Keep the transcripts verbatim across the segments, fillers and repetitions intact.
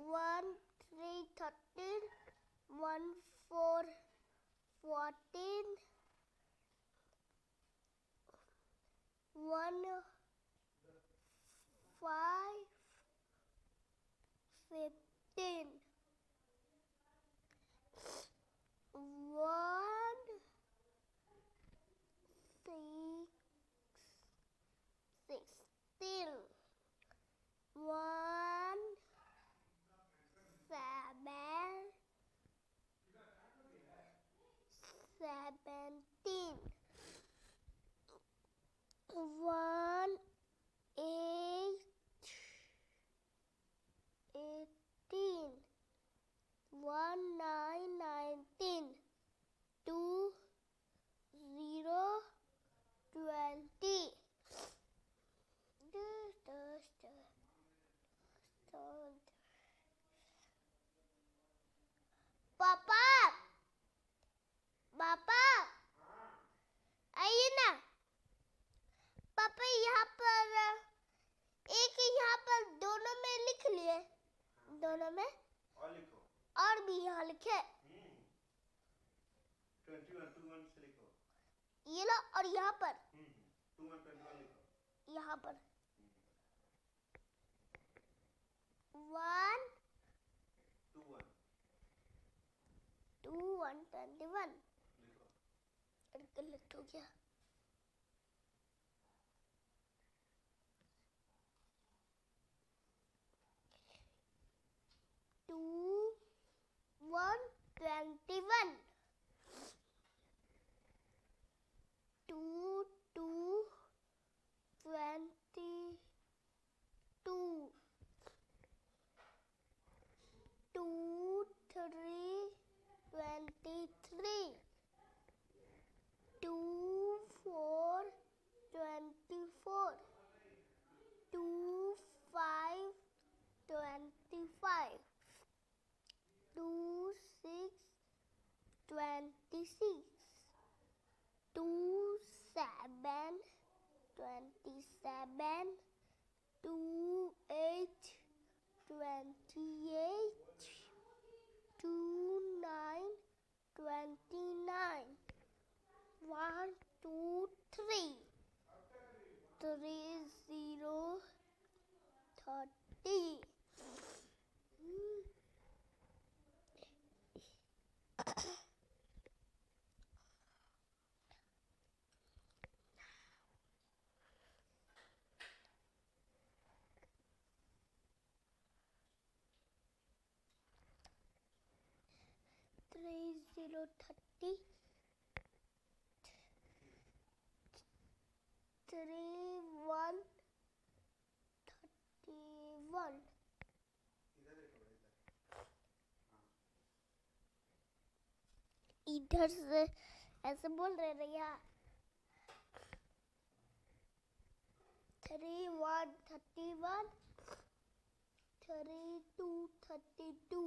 one three thirteen, one four fourteen, one five fifteen, one six sixteen, one seven seventeen, one eight eighteen, one nine nineteen, two zero twenty. पापा पापा आइए ना। पापा यहाँ पर एक यहाँ पर दोनों में लिख लिए, दोनों में और लिखो, और भी यहाँ लिखे। ट्वेंटी वन टू वन से लिखो, ये लो, और यहाँ पर टू वन ट्वेंटी वन लिखो, यहाँ पर one two one two one twenty one लिखो। गलत हो गया। Two one twenty one, two two twenty two, two three twenty three, two four twenty four, two five twenty five, two six twenty six, two seven twenty seven, two eight twenty eight, two nine twenty nine, one two three, three zero thirty. Three zero thirty, three one thirty one, इधर से ऐसे बोल रहे भैया। Three one thirty one, three two thirty two,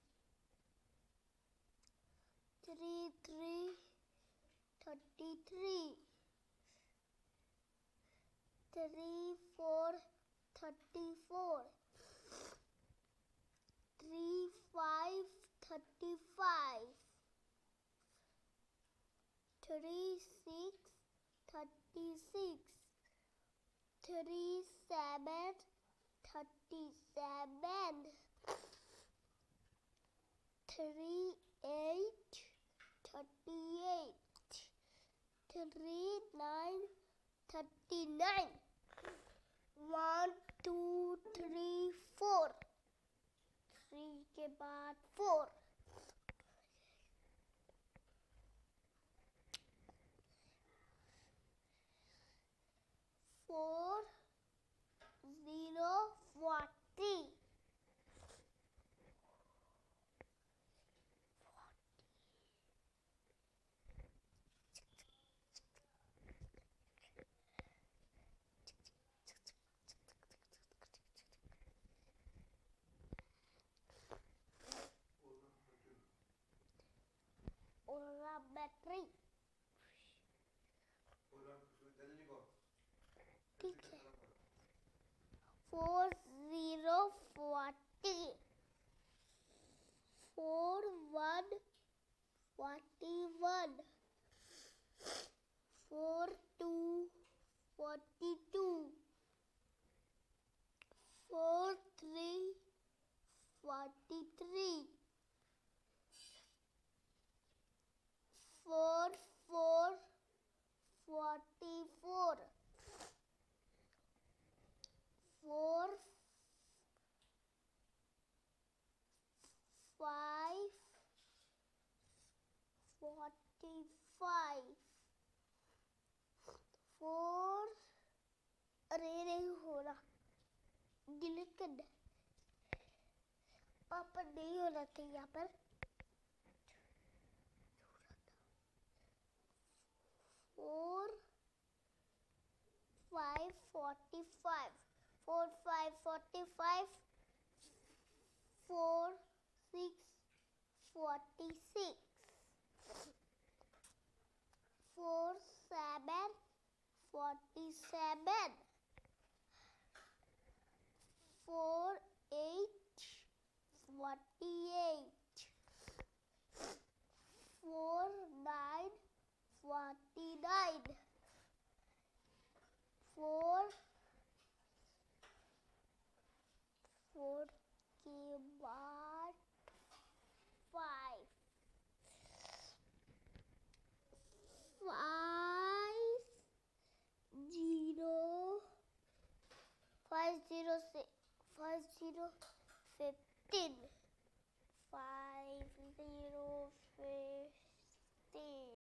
three three thirty three, three four thirty four, three five thirty five, three six thirty six, three seven thirty seven, three eight thirty eight, three nine thirty nine, one two three four, three के बाद four, four zero forty, और battery ठीक है। Four zero forty, three, forty-three. Four, four, forty-four. Four, five, forty-five. Four, अरे नहीं हो रहा, delete कर दे पापा, नहीं हो रहा था यहाँ पर। Four, five, forty-five. Four, five, forty-five. Four, six, forty-six. Four, seven, forty-seven. Four, eight, forty-eight. Four, nine, forty-nine. Four, four के बाद five. Five, zero, five, zero, six, five, zero, fifteen. Five, zero, fifteen.